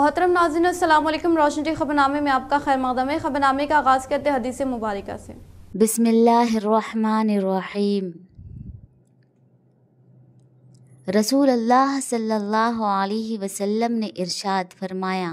मोहतरम नाज़रीन, अस्सलाम वालेकुम। रोशन टी खबरनामे में आपका खैर मक़दम है। खबरनामे का आगाज़ करते हदीस मुबारक से। बिस्मिल्लाहिर्रहमानिर्रहीम। रसूल अल्लाह सल्लल्लाहु अलैहि वसल्लम ने इरशाद फरमाया,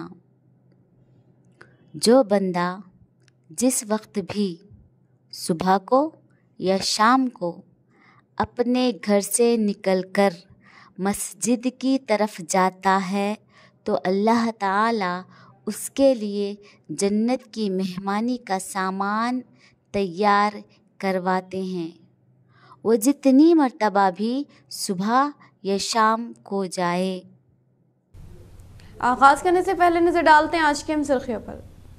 जो बंदा जिस वक्त भी सुबह को या शाम को अपने घर से निकलकर मस्जिद की तरफ जाता है तो अल्लाह ताला उसके लिए जन्नत की मेहमानी का सामान तैयार करवाते हैं। वो जितनी मर्तबा भी सुबह या शाम को जाए। आगाज़ करने से पहले नज़र डालते हैं आज की अहम सुर्खियों पर।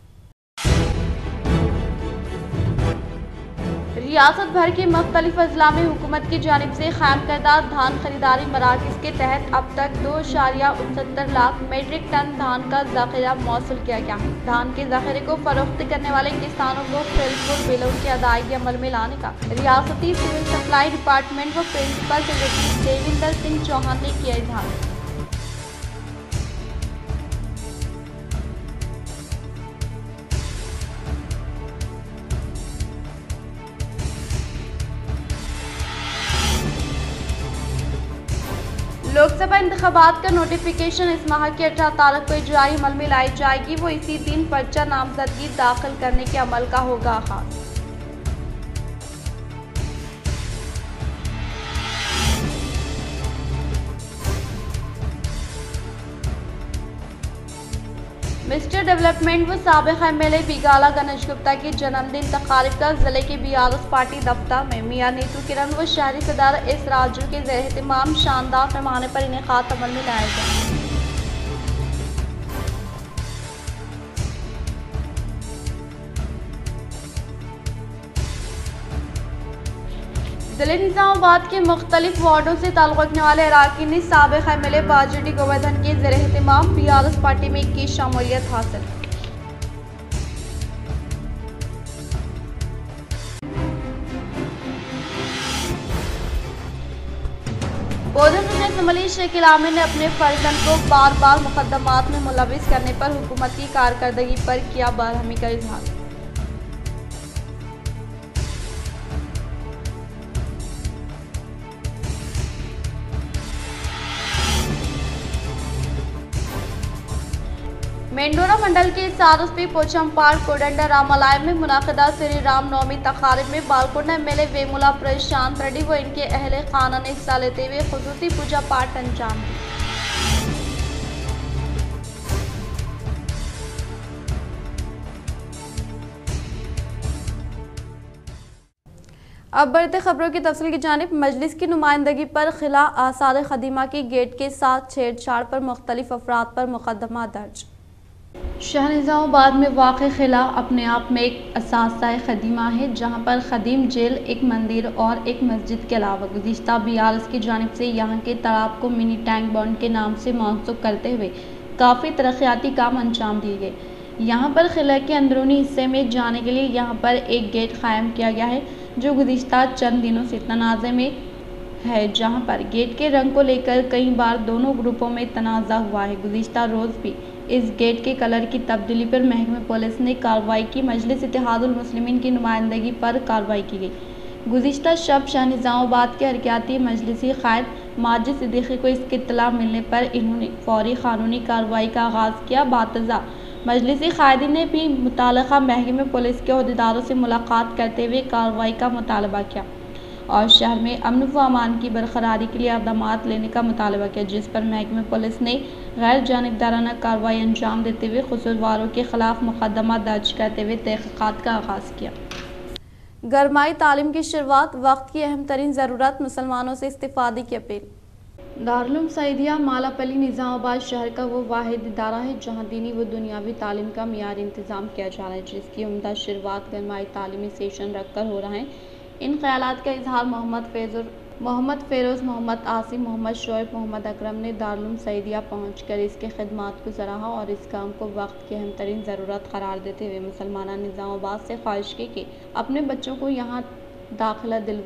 रियासत भर के मुख्तलिफ अजला में हुकूमत की जानिब से क़ायम करदा धान खरीदारी मराकज़ के तहत अब तक 2.69 लाख मीट्रिक टन धान का ज़ख़ीरा मौसूल किया गया है। धान के ज़ख़ीरे को फरोख्त करने वाले किसानों को फिलफुल बिलों की अदायगी अमल में लाने का रियासती सिविल सप्लाई डिपार्टमेंट व प्रिंसिपल सेक्रेटरी देविंदर सिंह चौहान ने किया इज़हार। लोकसभा इंतखाबात का नोटिफिकेशन इस माह की 18 तारीख को इजराई अमल में लाई जाएगी। वो इसी दिन पर्चा नामजदगी दाखिल करने के अमल का होगा आगाज। मिस्टर डेवलपमेंट व साबिक़ एमएलए बिगाला गणेश गुप्ता की जन्मदिन तकारीब का जिले के बीआरएस पार्टी दफ्तर में मियां नीतू किरण व शहरी सदर एस राजू के ज़ेर एहतमाम शानदार पैमाने पर इनेकाद अमल में लाया गया। जिले निज़ामाबाद के मुख्तलिफ वार्डों से ताल्लुक़ रखने वाले अराकीन ने साबिक़ एमएलए बाजिडी गोवर्धन के ज़ेर एहतमाम बीआरएस पार्टी में की शमूलियत हासिल। बोधन असम्बली शेख इलामी ने अपने फर्जंद को बार बार मुकदमात में मुलविस करने पर हुकूमत की कारकर्दगी पर किया बरहमी का इजहार। मेंढोरा मंडल के सारसपी पोचमपाड़ कोडंडा रामालय में मुनाकिदा श्री राम नवमी तकारीब में बालकोंडा एमएलए वेमुला प्रशांत रेड्डी व इनके अहले खाना ने हिस्सा लेते हुए खुसूसी पूजा पाठ अंजाम दी। अब बढ़ते खबरों की तफसील की जानिब। मजलिस की नुमाइंदगी पर खिला आसार खदीमा की गेट के साथ छेड़छाड़ पर मुख्तलिफ अफराद पर मुकदमा दर्ज। शहर निज़ामाबाद में वाक़ क़िला अपने आप में एक असासा खदीमा है, जहाँ पर खदीम जेल, एक मंदिर और एक मस्जिद के अलावा गुज़िश्ता बीआरएस की जानिब से यहाँ के तालाब को मिनी टैंक बॉन्ड के नाम से मनसूब करते हुए काफ़ी तरक्याती काम अंजाम दिए गए। यहाँ पर क़िला के अंदरूनी हिस्से में जाने के लिए यहाँ पर एक गेट क़ायम किया गया है, जो गुज़िश्ता चंद दिनों से तनाज़े में है, जहाँ पर गेट के रंग को लेकर कई बार दोनों ग्रुपों में तनाज़ा हुआ है। गुज़िश्ता रोज़ भी इस गेट के कलर की तब्दीली पर महकमे पुलिस ने कार्रवाई की। मजलिस इत्तेहादुल मुस्लिमीन की नुमाइंदगी पर कार्रवाई की गई। गुज़िश्ता शब शहर निज़ामाबाद के हरकियाती मजलिसी क़ायद माजिद सिद्दीकी को इसकी इत्तला मिलने पर इन्होंने फौरी क़ानूनी कार्रवाई का आगाज़ किया। बातज़ा मजलिसी क़ायदीन ने भी मुतल्लिक़ा महकमे पुलिस के अहदेदारों से मुलाकात करते हुए कार्रवाई का मुतालबा किया और शहर में अमन व अमान की बरकरारी के लिए इक़दामात लेने का मुतालबा किया, जिस पर महकमे पुलिस ने गैर जानिबदाराना कार्रवाई अंजाम देते हुए कसूरवारों के खिलाफ मुकदमा दर्ज करते हुए तहक़ीक़ात का आगाज़ किया। गरमाई तालीम की शुरुआत, वक्त की अहम तरीन ज़रूरत, मुसलमानों से इस्तिफ़ादे की अपील। दारुल सईदिया मालापल्ली निज़ामाबाद शहर का वो वाहिद इदारा है जहाँ दीनी व दुनियावी तालीम का मियारी इंतज़ाम किया जा रहा है, जिसकी उम्दा शुरुआत गरमाई तालीमी सेशन रखकर हो रहा है। इन ख्यालात का इजहार मोहम्मद फ़ेरोज़, मोहम्मद आसिम, मोहम्मद शोएब, मोहम्मद अकरम ने दारुल सईदिया पहुँचकर इसके खिदमात को सराहा और इस काम को वक्त की अहम तरीन ज़रूरत करार देते हुए मुसलमाना निज़ामाबाद से ख्वाहिश की कि अपने बच्चों को यहाँ दाखिला दिलवाए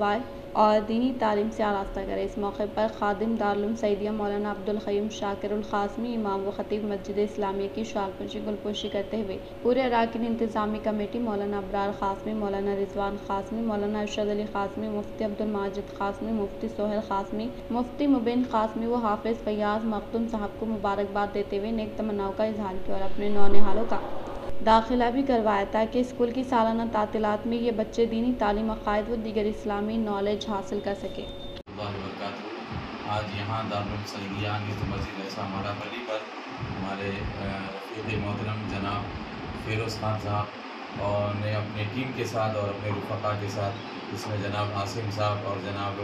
और दीनी तालीम से आरास्ता करें। इस मौके पर खादिम दारुल सईदिया मौलाना अब्दुल क़य्यूम शाकिरुल क़ासिमी इमाम व ख़तीब मस्जिद इस्लामिया की शालपोशी गुलपोशी करते हुए पूरे अरकान इंतज़ामी कमेटी मौलाना अबरार क़ासिमी, मौलाना रिजवान क़ासिमी, मौलाना अरशद अली क़ासिमी, मुफ्ती अब्दुल माजिद क़ासिमी, मुफ्ती सोहेल क़ासिमी, मुफ्ती मुबिन क़ासिमी व हाफिज़ फ़याज़ मखदूम साहब को मुबारकबाद देते हुए नेक तमन्नाओं का इजहार किया और अपने नौनिहालों का दाखिला भी करवाया ताकि स्कूल की सालाना तातीलात में ये बच्चे दीनी तालीम, अक़ायद व दीगर इस्लामी नॉलेज हासिल कर सकें। आज यहाँ दारुल सईदिया मस्जिद ऐसा मरापली पर हमारे रफ़ीक़ मोहतरम जनाब फ़िरोज़ खान साहब और ने अपनी टीम के साथ और अपने रुफ़क़ा के साथ, इसमें जनाब आसिम साहब और जनाब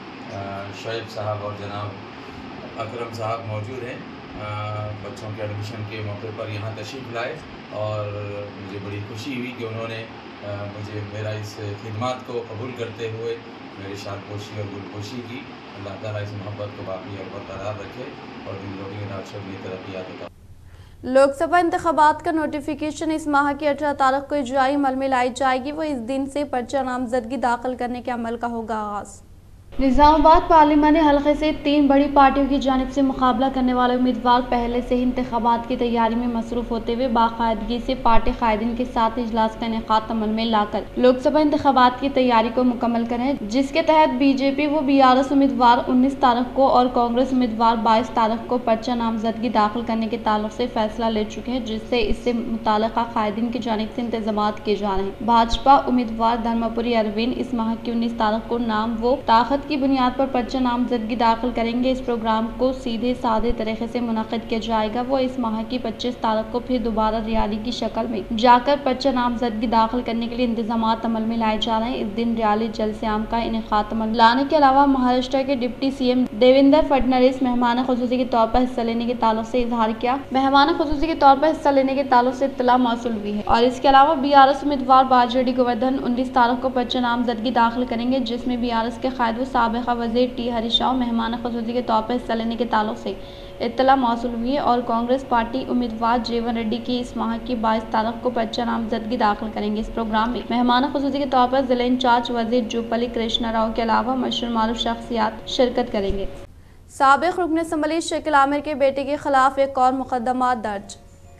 शोएब साहब और जनाब अकरम साहब मौजूद हैं। बच्चों के एडमिशन के मौके पर यहाँ तशरीफ़ लाए और मुझे बड़ी खुशी हुई कि उन्होंने मुझे मेरा इस खिदमत को कबूल करते हुए मेरी शालपोशी और गुलपोशी की। अल्लाह ताला इस मोहब्बत को बाकी और बरकरार रखे और इन लोगों की नाशर में तरक्यात होता। लोकसभा इंतखाबात का नोटिफिकेशन इस माह की 18 तारीख को इजराई अमल में लाई जाएगी। वो इस दिन से पर्चा नामजदगी दाखिल करने के अमल का होगा आगाज़। निज़ामाबाद पार्लिमानी हल्के से 3 बड़ी पार्टियों की जानिब से मुकाबला करने वाले उम्मीदवार पहले से ही इंतखाबात की तैयारी में मसरूफ होते हुए बाकायदगी से पार्टी कायदीन के साथ इजलास का इनेकाद अमल में लाकर लोकसभा इंतखाबात की तैयारी को मुकम्मल करें, जिसके तहत बीजेपी व BRS उम्मीदवार 19 तारीख को और कांग्रेस उम्मीदवार 22 तारीख को पर्चा नामजदगी दाखिल करने के ताल्लुक से फैसला ले चुके हैं, जिससे इससे मुताल्लिका कायदीन की जानिब से इंतजामात किए जा रहे हैं। भाजपा उम्मीदवार धर्मपुरी अरविंद इस माह की 19 तारीख को नाम वो ताकत की बुनियाद पर पर्चा नामजदगी दाखिल करेंगे। इस प्रोग्राम को सीधे साधे तरीके से मुनक़िद किया जाएगा। वो इस माह की 25 तारीख को फिर दोबारा रैली की शक्ल में जाकर पर्चा नामजदगी दाखिल करने के लिए इंतजामात अमल में लाए जा रहे हैं। इस दिन रैली जलसे-आम का इनेकाद अमल लाने के अलावा महाराष्ट्र के डिप्टी CM देवेंद्र फडणवीस मेहमान खुसूसी के तौर पर हिस्सा लेने के ताल्लुक से इजहार किया। मेहमान खुसूसी के तौर पर हिस्सा लेने के ताल्लुक से इत्तला मौसूल हुई है। और इसके अलावा BRS उम्मीदवार बाजरेड्डी गोवर्धन 19 तारीख को पर्चा नामजदगी दाखिल करेंगे, जिसमें BRS के कायद व साबिक़ा वज़ीर T हरीश राव मेहमान खुसूसी के तौर पर हिस्सा लेने के ताल्लुक से इत्तला मौसूल हुई है। और कांग्रेस पार्टी उम्मीदवार जीवन रेड्डी की इस माह की 22 तारीख को पर्चा नामजदगी दाखिल करेंगे। इस प्रोग्राम में मेहमान खुसूसी के तौर पर जिला इंचार्ज वज़ीर जूपल्ली कृष्णा राव के अलावा मशहूर मारूफ शख्सियात शिरकत करेंगे। साबिक़ रुकन असम्बली शकील आमिर के बेटे के खिलाफ एक और मुकदमा दर्ज।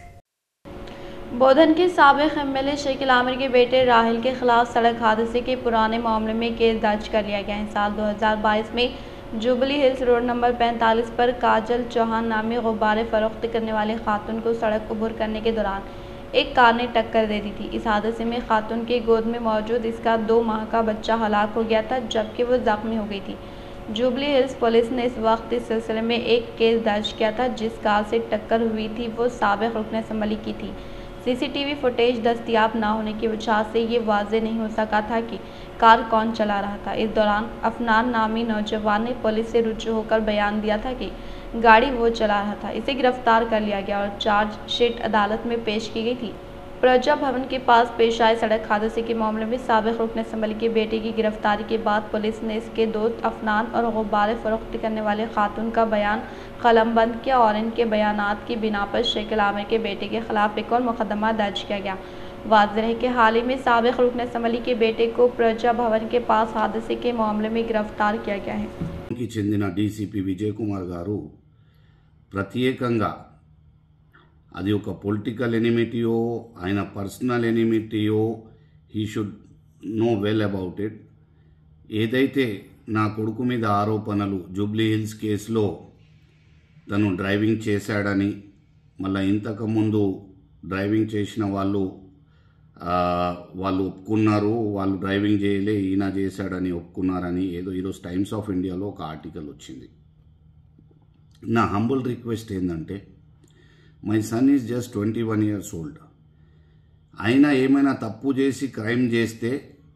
बोधन के साबिक़ MLA शकील आमिर के बेटे राहिल के खिलाफ सड़क हादसे के पुराने मामले में केस दर्ज कर लिया गया है। साल 2022 में जुबली हिल्स रोड नंबर 45 पर काजल चौहान नामी गुब्बारे फरोख्त करने वाली खातून को सड़क अबूर करने के दौरान एक कार ने टक्कर दे दी थी। इस हादसे में खातून के गोद में मौजूद इसका 2 माह का बच्चा हलाक हो गया था, जबकि वो जख्मी हो गई थी। जुबली हिल्स पुलिस ने इस वक्त इस सिलसिले में एक केस दर्ज किया था। जिस कार से टक्कर हुई थी वो साबिक़ रुकन असम्बली की थी। CCTV फुटेज दस्तयाब न होने की वजह से ये वाज़े नहीं हो सका था कि कार कौन चला रहा था। इस दौरान अफनान नामी नौजवान ने पुलिस से रुजू होकर बयान दिया था कि गाड़ी वो चला रहा था। इसे गिरफ्तार कर लिया गया और चार्जशीट अदालत में पेश की गई थी। प्रजा भवन के पास पेश आए सड़क हादसे के मामले में साबिक़ रुकन असम्बली के बेटे की गिरफ्तारी के बाद पुलिस ने इसके दोस्त अफनान और गुब्बारे फरोख्त करने वाले खातून का बयान कलमबंद किया और इनके बयानात की बिना पर शकील आमिर के बेटे के खिलाफ एक और मुकदमा दर्ज किया गया। वाज़ेह है कि हाल ही में साबिक़ रुकन असम्बली के बेटे को प्रजा भवन के पास हादसे के मामले में गिरफ्तार किया गया है। చెందిన DCP విజయ్ కుమార్ గారు ప్రత్యేకంగా అది ఒక పొలిటికల్ ఎనిమిటీయో ఆయన పర్సనల్ ఎనిమిటీయో he should know well about it. ఏదైతే నా కొడుకు మీద ఆరోపణలు జూబ్లీ హిల్స్ కేసులో తను డ్రైవింగ్ చేశాడని, మళ్ళీ ఇంతకుముందు డ్రైవింగ్ చేసిన వాళ్ళు ఒప్పుకున్నారు, వాళ్ళు డ్రైవింగ్ చేయలే ఈయన చేశాడని ఒప్పుకున్నారని ఏదో ఈరోజు టైమ్స్ ఆఫ్ ఇండియాలో ఒక ఆర్టికల్ వచ్చింది. నా హంబుల్ రిక్వెస్ట్ ఏంటంటే, my son is just 21 years old. అయినా ఏమైనా తప్పు చేసి క్రైమ్ చేస్తే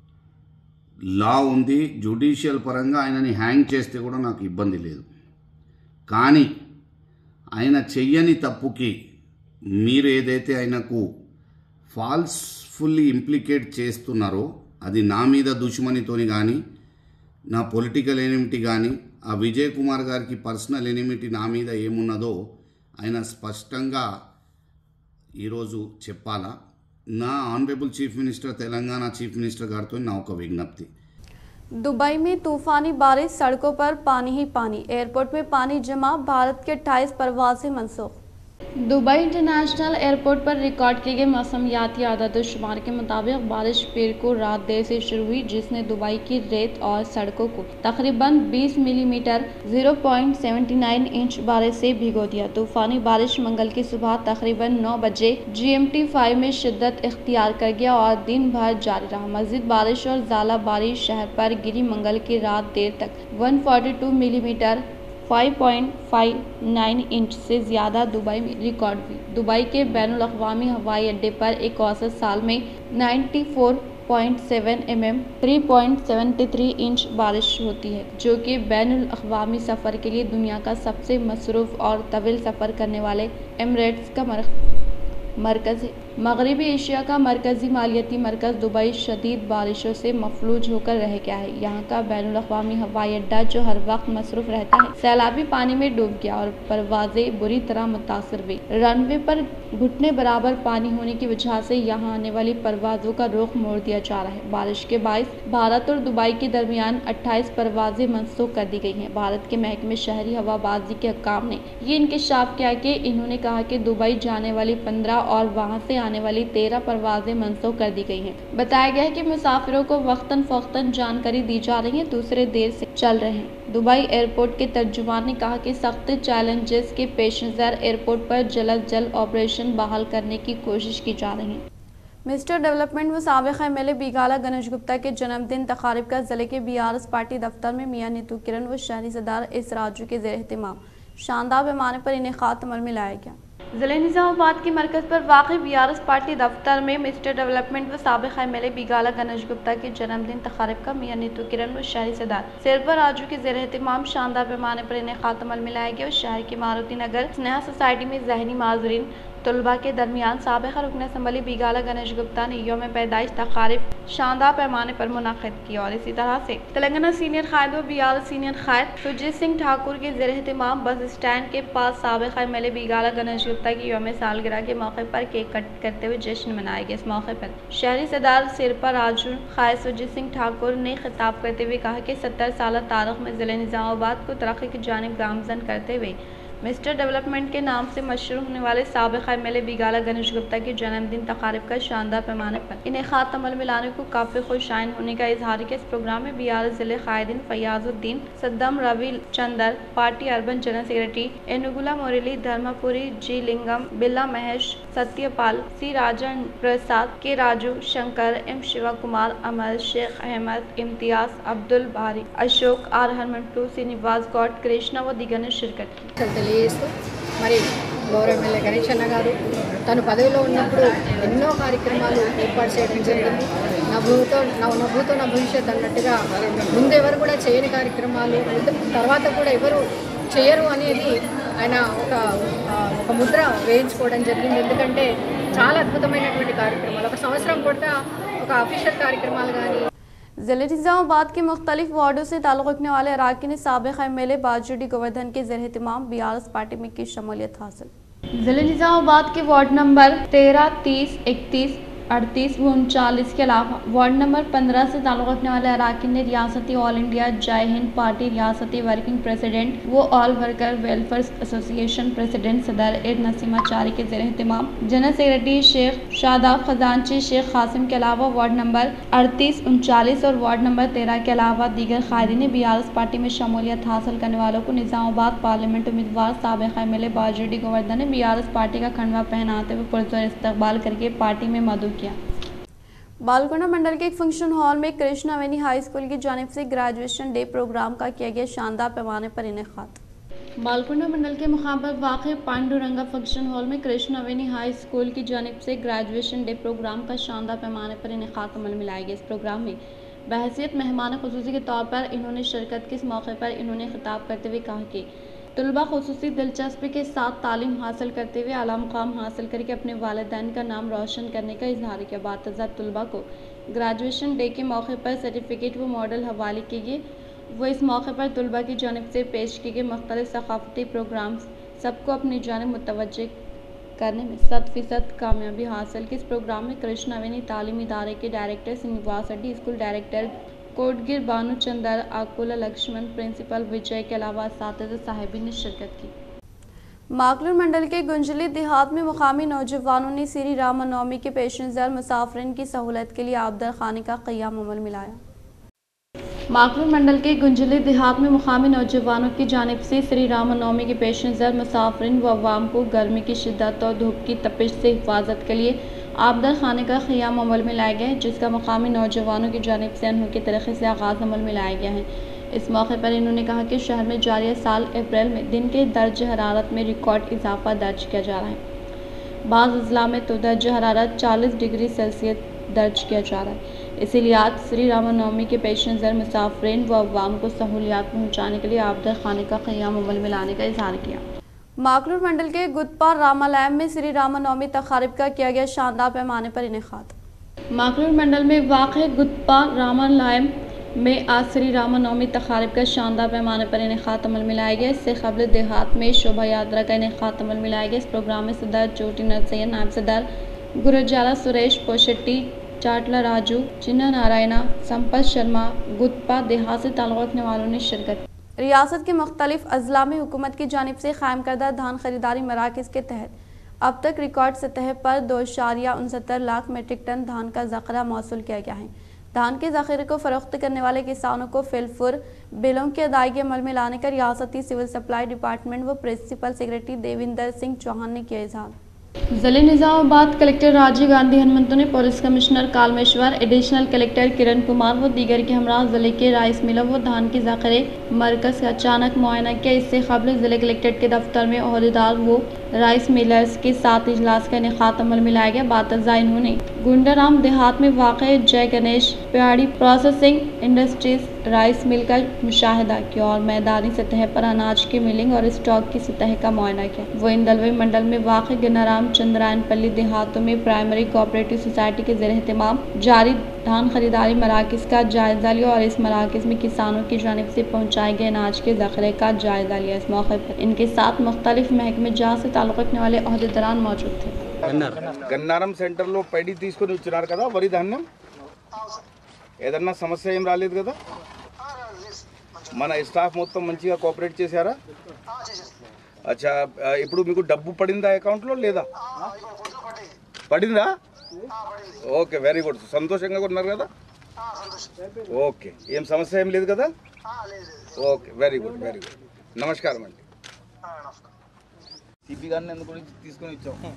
లా ఉంది, జ్యుడిషియల్ పరంగా ఆయనని హ్యాంగ్ చేస్తే కూడా నాకు ఇబ్బంది లేదు. కానీ ఆయన చెయ్యని తప్పుకి మీరు ఏదైతే ఆయనకు ఫాల్స్ఫుల్లీ ఇంప్లికేట్ చేస్తున్నారో అది నా మీద దుష్మనితోని కానీ, నా పొలిటికల్ ఎనిమిటీ కానీ, ఆ విజయ్ కుమార్ గారికి పర్సనల్ ఎనిమిటీ నా మీద ఏమున్నదో ఆయన స్పష్టంగా ఈరోజు చెప్పాలా. నా honourable chief minister, Telangana chief minister గారితో నా ఒక విజ్ఞప్తి. दुबई में तूफानी बारिश, सड़कों पर पानी ही पानी, एयरपोर्ट में पानी जमा, भारत के 28 परवाजें मनसूख। दुबई इंटरनेशनल एयरपोर्ट पर रिकॉर्ड किए गए मौसमियाती आदाद-ओ-शुमार के मुताबिक बारिश पीर को रात देर से शुरू हुई, जिसने दुबई की रेत और सड़कों को तकरीबन 20 मिलीमीटर 0.79 इंच बारिश से भिगो दिया। तूफानी बारिश मंगल की सुबह तकरीबन 9 बजे GMT 5 में शिद्दत इख्तियार कर गया और दिन भर जारी रहा। मज़ीद बारिश और ज़ाला बारिश शहर पर गिरी। मंगल की रात देर तक 142 मिलीमीटर 5.59 इंच से ज़्यादा दुबई में रिकॉर्ड हुई। दुबई के बैनुल अक़वामी हवाई अड्डे पर एक औसत साल में 94.7 mm 3.73 इंच बारिश होती है, जो कि बैनुल अक़वामी सफ़र के लिए दुनिया का सबसे मसरूफ़ और तवील सफ़र करने वाले एमिरेट्स का मरकज़ है। मगरबी एशिया का मरकज़ी मालियाती मरकज़ दुबई शदीद बारिशों से मफलूज होकर रह गया है। यहाँ का बैनुल अक़वामी हवाई अड्डा, जो हर वक्त मसरूफ़ रहता है, सैलाबी पानी में डूब गया और परवाज़ें बुरी तरह मुतासर हुई। रनवे पर घुटने बराबर पानी होने की वजह से यहाँ आने वाली परवाज़ों का रुख मोड़ दिया जा रहा है। बारिश के बाइस भारत और दुबई के दरमियान 28 परवाज़ें मनसूख कर दी गई हैं। भारत के महकमे शहरी हवाबाजी के हुक्काम ने ये इंकशाफ किया कि इन्होंने कहा कि दुबई जाने वाली 15 और वहाँ से आने वाली 13 परवाज़ें मनसूख कर दी गई हैं। बताया गया है कि मुसाफिरों को वक्तन फ़ौक्तन जानकारी दी जा रही है, दूसरे देर से चल रहे हैं। दुबई एयरपोर्ट के तर्जुमान ने कहा कि सख्त चैलेंजेस के पेश नज़र एयरपोर्ट पर जल्द ऑपरेशन बहाल करने की कोशिश की जा रही है। मिस्टर डेवलपमेंट व साबिक़ MLA बीगाला गणेश गुप्ता के जन्मदिन तकारीब का ज़िले के BRS पार्टी दफ्तर में मियां नीतू किरण व शहरी सदार इस राजू के ज़ेर एहतमाम शानदार पैमाने पर इनेकाद अमल में लाया गया। ज़िले निज़ामाबाद के मरकज़ पर वाक़ई BRS पार्टी दफ्तर में मिस्टर डेवलपमेंट व साबिक़ MLA बीगाला गणेश गुप्ता के जन्मदिन तकारीब का मियां नीतू किरण व शहरी सदार सिरपर राजू के ज़ेर एहतमाम शानदार पैमाने पर इनेकाद अमल में लाया गया और शहर की मारुति नगर स्नेहा सोसाइटी में ज़हनी माज़ूरीन तलबा के दरमियान साबिक़ रुकन असम्बली बीगाला गणेश गुप्ता ने यौम पैदाइश तकारीब शानदार पैमाने पर मुनाक़िद की और इसी तरह से तेलंगाना सीनियर कायद व BRS सीनियर कायद सुरजीत सिंह ठाकुर के ज़ेर एहतमाम बस स्टैंड के पास साबिक़ MLA बीगाला गणेश गुप्ता की यौम सालगिरह के मौके पर केक कट करते हुए जश्न मनाया गया। इस मौके पर शहरी सदार सिरपर राजू कायद सुरजीत सिंह ठाकुर ने खिताब करते हुए कहा कि 70 साल तारीख़ में ज़िले निज़ामाबाद को तरक्की की जानिब गामज़न करते हुए मिस्टर डेवलपमेंट के नाम से मशहूर होने वाले साबिक़ MLA बीगाला गणेश गुप्ता के जन्मदिन तकारीब का शानदार पैमाने पर इनेकाद अमल में लाने को काफ़ी खुशाइन होने का इजहार किया। इस प्रोग्राम में BRS ज़िले कायदीन Fayazuddin Saddam, Ravi Chander, party urban general secretary Enugula Murali, Dharmapuri, G Lingam, Billa Mahesh, Satyapal, C राजन प्रसाद, K राजू, शंकर, M शिवा कुमार, अमर, शेख अहमद, इम्तियाज, अब्दुल बारी, अशोक, R हनुमंटू, श्रीनिवास गौड, कृष्णा व दिगर ने शिरकत की। తెలియజేస్తూ మరి గౌరవ ఎమ్మెల్యే గణేష్ అన్న గారు తను పదవిలో ఉన్నప్పుడు ఎన్నో కార్యక్రమాలు ఏర్పాటు చేయడం జరిగింది. నవ్వుతో నా భవిష్యత్ అన్నట్టుగా ముందెవరు కూడా చేయని కార్యక్రమాలు తర్వాత కూడా ఎవరు చేయరు అనేది ఆయన ఒక ముద్ర వేయించుకోవడం జరిగింది. ఎందుకంటే చాలా అద్భుతమైనటువంటి కార్యక్రమాలు ఒక సంవత్సరం పూట ఒక అఫీషియల్ కార్యక్రమాలు కానీ ज़िले निज़ामाबाद के मुख्तलिफ वार्डों से ताल्लुक़ रखने वाले अराकीन साबिक़ MLA बाजुडी गोवर्धन के ज़ेर एहतमाम BRS पार्टी में की शमूलियत हासिल। ज़िले निज़ामाबाद के वार्ड नंबर 13, 30, 31, 38 व 39 के अलावा वार्ड नंबर 15 से ताल्लुक़ रखने वाले अराकीन ने रियासती all India Jai Hind party रियासती वर्किंग प्रेसिडेंट व all worker welfare association president सदर एर नसीमा चारी के ज़ेर एहतमाम जनरल सेक्रेटरी शेख शादाब खजानची शेख कासिम के अलावा वार्ड नंबर 38, 39 और वार्ड नंबर 13 के अलावा दीगर कायदीन ने BRS पार्टी में शमूलियत हासिल करने वालों को निज़ामाबाद पार्लियामेंट उम्मीदवार साबिक़ MLA बाजुडी गोवर्धन ने BRS पार्टी का खंडवा पहनाते हुए पुरज़ोर इस्तकबाल करके पार्टी में मदऊ किया। बालकोंडा मंडल के एक फंक्शन हॉल में कृष्णा वेनी हाई स्कूल की जानिब से ग्रेजुएशन डे प्रोग्राम का किया गया शानदार पैमाने पर इनेकाद। बालकोंडा मंडल के मुकाम पर वाक़ पांडुरंगा फंक्शन हॉल में कृष्णा वेनी हाई स्कूल की जानिब से ग्रेजुएशन डे प्रोग्राम का शानदार पैमाने पर इनेकाद अमल में लाया गया। इस प्रोग्राम में बहैसियत मेहमान खुसूसी के तौर पर इन्होंने शिरकत की। इस मौके पर इन्होंने खिताब करते हुए कहा कि तलबा खुसूसी दिलचस्पी के साथ तालीम हासिल करते हुए आला मुकाम हासिल करके अपने वालिदैन का नाम रोशन करने का इजहार किया। बातज़ात तलबा को ग्रेजुएशन डे के मौके पर सर्टिफिकेट व मॉडल हवाले किए। वो इस मौके पर तलबा की जानिब से पेश किए गए मुख्तलिफ सकाफ़ती प्रोग्राम्स सबको अपनी जानिब मुतवज्जे करने में 100% कामयाबी हासिल की। इस प्रोग्राम में कृष्णा वेनी तालीमी इदारे के director, Srinivas Reddy school director, Kotgir Banuchander Akula Lakshman principal Vijay के अलावा असातिज़ा साहिबीन ने शिरकत की। माकलूर मंडल के गुंजली देहात में मुकामी नौजवानों ने श्री रामनवमी के पेश नज़र मुसाफिरीन की सहूलत के लिए आबदर खाने का क़याम अमल में लाया। माकलूर मंडल के गुंजली देहात में मुकामी नौजवानों की जानिब से श्री रामनवमी के पेश नज़र मुसाफिरीन व अवाम को गर्मी की शिद्दत और धूप की तपिश से हिफाजत के लिए आबदर खाने का क़याम अमल में लाया गया है, जिसका मुकामी नौजवानों की जानिब से अनोखे तरीक़े से आगाज़ अमल में लाया गया है। इस मौके पर इन्होंने कहा कि शहर में जारी साल अप्रैल में दिन के दर्ज हरारत में रिकॉर्ड इजाफा दर्ज किया जा रहा है। बाज़ अज़ला में तो दर्ज हरारत 40 डिग्री सेल्सियस दर्ज किया जा रहा है। इसीलिए आज श्री रामनवमी के पेश नज़र मुसाफिरीन व अवाम को सहूलियात पहुँचाने के लिए आबदर खाने का क़याम अमल में लाने का इज़हार किया। माकलूर मंडल के गुदपा रामालयम में श्री रामनवमी तक़ारीब का किया गया शानदार पैमाने पर इनेकाद। माकलूर मंडल में वाक़ गुदपा रामालयम में आज श्री रामनवमी तक़ारीब का शानदार पैमाने पर इनेकाद अमल में लाया गया। इससे कबल देहात में शोभा यात्रा का इनेकाद अमल में लाया गया। इस प्रोग्राम में सदर चोटी नरसैया, नायब सदर गुरजाला सुरेश, पोशेट्टी, चाटला राजू, चिन्ना नारायणा, संपत शर्मा, गुदपा देहात से ताल्लुक़ रखने वालों ने शिरकत। रियासत के मुख्तलिफ अज़ला में हुकूमत की जानिब से क़ायम करदा धान खरीदारी मराकज़ के तहत अब तक रिकॉर्ड सतह पर 2.69 लाख मीट्रिक टन धान का ज़ख़ीरा मौसूल किया गया है। धान के ज़ख़ीरे को फ़रोख्त करने वाले किसानों को फिलफुर बिलों की अदायगी अमल में लाने का रियासती सिविल सप्लाई डिपार्टमेंट व प्रिंसिपल सेक्रेटरी देविंदर सिंह चौहान ने किया इज़हार। ज़िले निज़ामाबाद कलेक्टर राजीव गांधी हनुमंतु ने police commissioner Kalmeshwar, additional collector Kiran Kumar व दीगर के हमरा ज़िले के राइस मिलों व धान के ज़ख़ीरे मरकज़ का अचानक मुआयना किया। इससे कबल ज़िले कलेक्ट्रेट के दफ्तर में ओहदेदार व राइस मिलर्स के साथ इजलास का इनेकाद अमल में लाया गया। बातज़ा इन्होंने गुंडाराम देहात में वाक़े जय गणेश प्याड़ी प्रोसेसिंग इंडस्ट्रीज राइस मिल का मुशाहिदा किया और मैदानी सतह पर अनाज की मिलिंग और स्टॉक की सतह का मुआयना किया। वो इंदलवी मंडल में वाक़े गन्नाराम चंद्रायनपल्ली देहातों में प्राइमरी कोऑपरेटिव सोसाइटी के ज़ेर एहतमाम जारी धान खरीदारी मराकज़ का जायज़ा लिया और इस मराकज़ में किसानों की जानिब से पहुँचाए गए अनाज के ज़ख़ीरे का जायज़ा लिया। इस मौके पर इनके साथ मुख्तलिफ महकमे जात से ताल्लुक़ रखने वाले ओहदेदारान मौजूद थे। గన్నారం సెంటర్లో పైడి తీసుకొని వచ్చినారు కదా వరి ధాన్యం ఏదన్నా సమస్య ఏం రాలేదు కదా మన స్టాఫ్ మొత్తం మంచిగా కోఆపరేట్ చేశారా అచ్చా ఇప్పుడు మీకు డబ్బు పడిందా అకౌంట్లో లేదా పడిందా ఓకే వెరీ గుడ్ సంతోషంగా ఉన్నారు కదా ఓకే ఏం సమస్య ఏం లేదు కదా ఓకే వెరీ గుడ్ నమస్కారం అండి సిపి గారిని ఎందుకు తీసుకొని వచ్చాము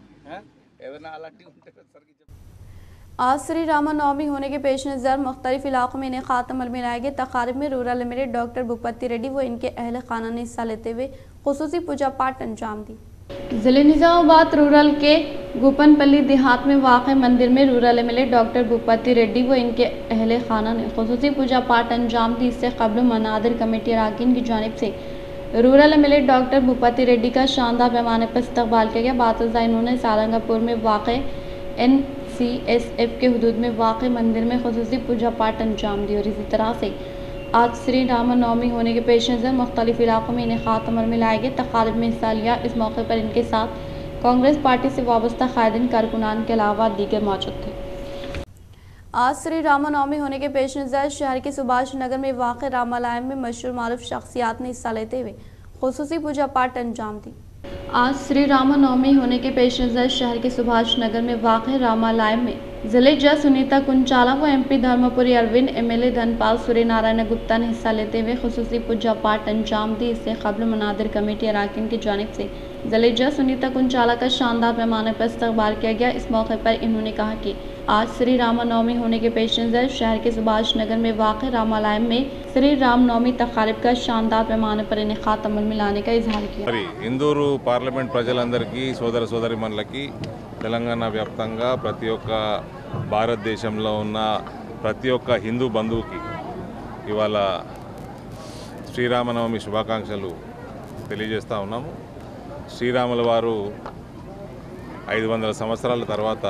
आज श्री रामनवमी होने के पेश नज़र मुख्तलिफ इलाकों में इनेकाद अमल में लाए गए तक़ारीब में rural MLA doctor Bhupathi Reddy व इनके अहल खाना ने हिस्सा लेते हुए खुसूसी पूजा पाठ अंजाम दी। ज़िले निज़ामाबाद रूरल के गोपनपल्ली देहात में वाक़ मंदिर में rural MLA doctor Bhupathi Reddy व इनके अहल खाना ने खुसूसी पूजा पाठ अंजाम दी। इससे कबल मनादिर कमेटी अरकान की जानिब से rural MLA doctor Bhupathi Reddy का शानदार पैमाने पर इस्तकबाल किया गया। बातज़ा इन्होंने सारंगापुर में वाक़ NCSF के हुदूद में वाक़ मंदिर में खुसूसी पूजा पाठ अंजाम दी और इसी तरह से आज श्री रामनवमी होने के पेश नज़र मुख्तलिफ इलाकों में इनेकाद अमल में लाए गए तक़ारीब में हिस्सा लिया। इस मौके पर इनके साथ कांग्रेस पार्टी से वाबस्ता कायदीन कारकुनान के अलावा दीगर मौजूद थे। आज श्री रामनवमी होने के पेश नज़र शहर के सुभाष नगर में वाक़ रामालयम में मशहूर मारूफ शख्सियात ने हिस्सा लेते हुए खुसूसी पूजा पाठ अंजाम दी। आज श्री रामनवमी होने के पेश नज़र शहर के सुभाष नगर में वाक़ रामालयम में ज़िले जज सुनीता कुंचाला व MP धर्मपुरी अरविंद, MLA धनपाल सूर्यनारायण गुप्ता ने हिस्सा लेते हुए खुसूसी पूजा पाठ अंजाम दी। इससे कबल मनादिर कमेटी अरकान की जानिब से ज़िले जज सुनीता कुंचाला का शानदार पैमाने पर इस्तकबाल किया गया। इस मौके पर इन्होंने कहा कि आज श्री रामनवमी होने के पेश नज़र शहर के सुभाष नगर में वाक़ रामालयम में श्री रामनवमी तक़ारीब का शानदार पैमाने पर इनेकाद अमल में लाने का इजहार किया। इंदूरू पार्लमेंट ప్రజలందరికీ సోదర సోదరీమణులకి తెలంగాణ వ్యాప్తంగా ప్రతి ఒక్క భారతదేశంలో ఉన్న ప్రతి ఒక్క హిందూ బంధువుకి ఇవాళ శ్రీరామనవమి శుభాకాంక్షలు తెలియజేస్తా ఉన్నాము। శ్రీరాముల వారు 500 సంవత్సరాల తర్వాత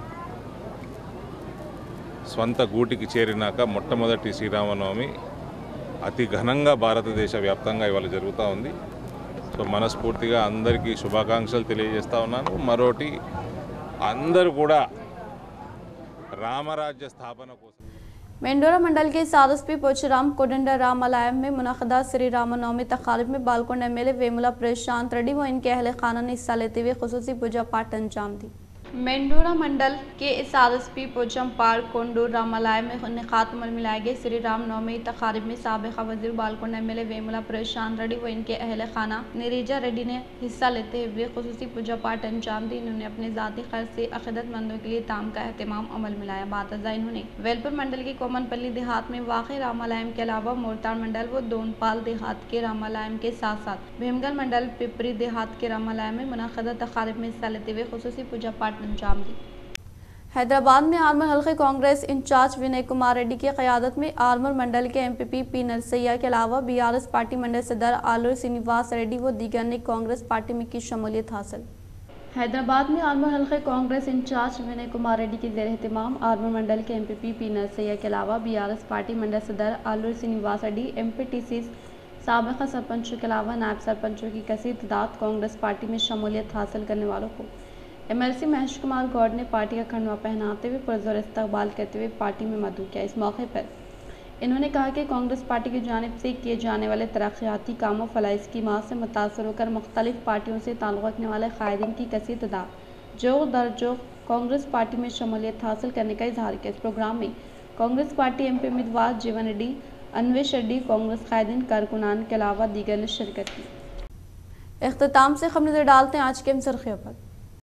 స్వంత గూటికి చేరినాక మొట్టమొదటి శ్రీరామనవమి అతి ఘనంగా భారతదేశ వ్యాప్తంగా ఇవాళ జరుగుతూ ఉంది। సో మనస్ఫూర్తిగా అందరికీ శుభాకాంక్షలు తెలియజేస్తా ఉన్నాను। మరోటి అందరూ కూడా రామరాజ్య స్థాపన కోసం मेंढोरा मंडल के सारसपी पोचराम कोडंडा रामालयम में मुनक़दा श्री रामनवमी तक़ारीब में बालकोंड एमएलए वेमुला प्रशांत रेड्डी व इनके अहल खाना ने हिस्सा लेते हुए खुसूसी पूजा पाठ अंजाम दी। मेंढोरा मंडल के सारसपी पोचम पार्क कोंडूर रामालय में निकातमल मिलाए गए श्री राम नवमी तक़ारीब में साबिक़ा वज़ीर बालकोंड एमएलए वेमुला प्रशांत रेड्डी व इनके अहल खाना निरीजा रेड्डी ने हिस्सा लेते हुए खुसूसी पूजा पाठ अंजाम दी। इन्होंने अपने ज़ाती खर्च से अक़ीदतमंदों के लिए ताम का एहतमाम अमल मिलाया। बातज़ा इन्होंने वेलपुर मंडल के कोमनपल्ली देहात में वाक़ रामालयम के अलावा मोरताड़ मंडल व दोनपाल देहात के रामालयम के साथ साथ भीमगल मंडल पिपरी देहात के रामालयम में मुनक़दा तक़ारीब में हिस्सा लेते हुए खुसूसी पूजा पाठ अंजाम दी। हैदराबाद में आर्मर हल्के कांग्रेस इंचार्ज विनय कुमार रेड्डी की क़यादत में आर्मर मंडल के एमपीपी पी नरसैया के अलावा बीआरएस पार्टी मंडल सदर आलूर श्रीनिवास रेड्डी व दीगर ने कांग्रेस पार्टी में की शमूलियत हासिल। हैदराबाद में आर्मर हल्के कांग्रेस इंचार्ज विनय कुमार रेड्डी के ज़ेर एहतमाम आर्मर मंडल के एमपीपी पी नरसैया के अलावा बीआरएस पार्टी मंडल सदर आलूर श्रीनिवास रेड्डी एमपीटीसी साबिक़ा सरपंचों के अलावा नायब सरपंचों की कसीर तादाद कांग्रेस पार्टी में शमूलियत हासिल करने वालों को एमएलसी महेश कुमार गौड़ ने पार्टी का खंडवा पहनाते हुए पुरज़ोर इस्तकबाल करते हुए पार्टी में मदऊ किया। इस मौके पर इन्होंने कहा कि कांग्रेस पार्टी की जानिब से किए जाने वाले तरक्याती कामों फलाही स्कीमात से मुतासर होकर मुख्तलिफ पार्टियों से ताल्लुक़ रखने वाले कायदीन की कसीर तादाद जो दर्जों कांग्रेस पार्टी में शमूलियत हासिल करने का इजहार किया। इस प्रोग्राम में कांग्रेस पार्टी एमपी उम्मीदवार जीवन रेड्डी, अन्वेश रेड्डी, कांग्रेस कायदीन कारकुनान के अलावा दीगर ने शिरकत की। इख्तिताम से खबर नजर डालते हैं आज के सुर्खियों पर।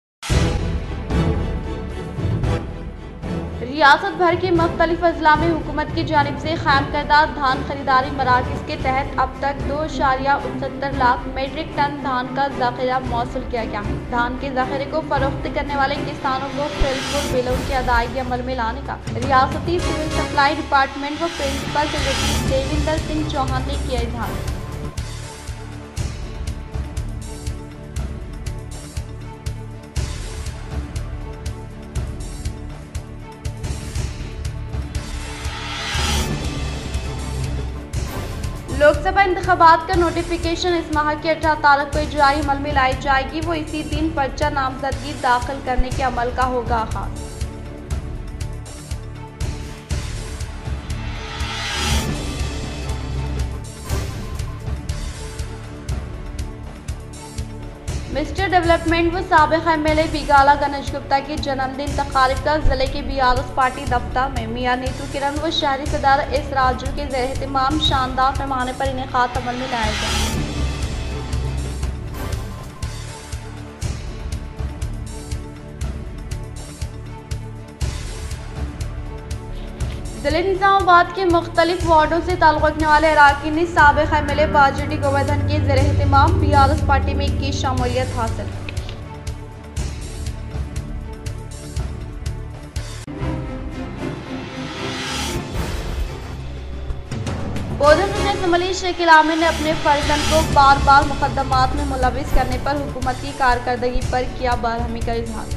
रियासत भर के मुख्तलिफ अजला में हुकूमत की जानिब से क़ायम करदा धान खरीदारी मराकज़ के तहत अब तक 2.69 लाख मेट्रिक टन धान का ज़ख़ीरा मौसूल किया गया है। धान के ज़ख़ीरे को फरोख्त करने वाले किसानों को फिलफुल बिलों की अदायगी अमल में लाने का रियासती सिविल सप्लाई डिपार्टमेंट व प्रिंसिपल सेक्रेटरी देविंदर सिंह चौहान ने किया इजहार। लोकसभा इंतखाबात का नोटिफिकेशन इस माह की 18 तारीख को इजराई अमल में लाई जाएगी। वो इसी दिन पर्चा नामजदगी दाखिल करने के अमल का होगा आगाज। मिस्टर डेवलपमेंट व साबिक़ एमएलए बिगाला गणेश गुप्ता की जन्मदिन तक़ारीब का जिले के बीआरएस पार्टी दफ्तर में मियां नीतू किरण व शहरी सदर एस राजू के ज़ेर एहतमाम शानदार पैमाने पर इनेकाद अमल में लाया गया। जिले निज़ामाबाद के मुख्तलिफ वार्डों से ताल्लुक़ रखने वाले अराकीन ने साबिक़ एमएलए बाजिटी गोवर्धन के ज़ेर एहतमाम बीआरएस पार्टी में की शमूलियत हासिल। बोधन असम्बली शकील आमिर ने अपने फर्जंद को बार बार मुकदमात में मुलविस करने पर हुकूमत की कारकर्दगी पर किया बरहमी का इजहार।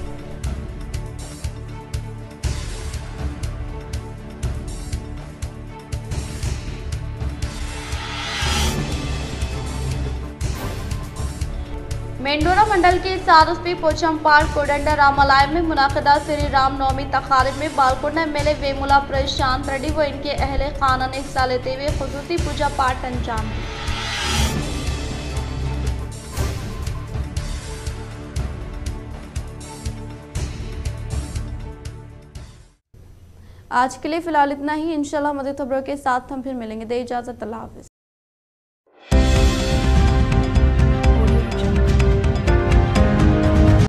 मेंढोरा मंडल के सारसपी पोचम पार्क कोडंडा रामालय में मुनक़दा श्री राम नवमी तक़ारीब में बालकोंड एमएलए वेमुला प्रशांत रेड्डी व इनके अहल खाना ने हिस्सा लेते हुए खुसूसी पूजा पाठ अंजाम दी। आज के लिए फिलहाल इतना ही। इंशाल्लाह मज़ीद खबरों के साथ हम फिर मिलेंगे। दे इजाज़त, अल्लाह हाफ़िज़।